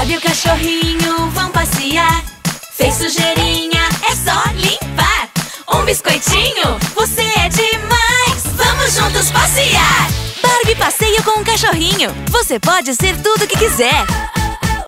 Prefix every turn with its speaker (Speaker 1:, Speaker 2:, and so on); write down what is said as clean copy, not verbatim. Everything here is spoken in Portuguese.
Speaker 1: Barbie e o cachorrinho vão passear. Fez sujeirinha, é só limpar. Um biscoitinho, você é demais. Vamos juntos passear. Barbie passeia com um cachorrinho. Você pode ser tudo o que quiser.